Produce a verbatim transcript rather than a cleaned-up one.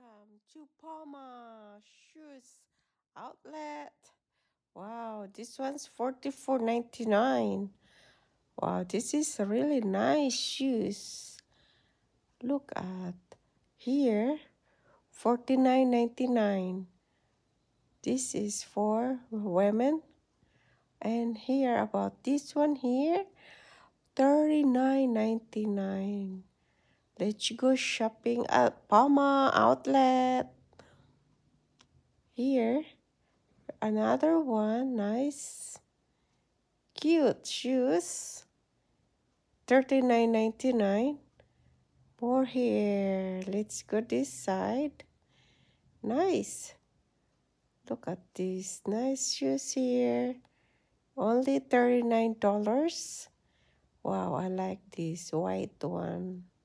Welcome to PUMA Shoes Outlet. Wow, this one's forty-four ninety-nine. Wow, this is a really nice shoes. Look at here, forty-nine ninety-nine. This is for women. And here about this one here, thirty-nine ninety-nine. Let's go shopping at PUMA Outlet. Here, another one, nice, cute shoes, thirty-nine ninety-nine. More here. Let's go this side. Nice. Look at these nice shoes here. Only thirty-nine dollars. Wow, I like this white one.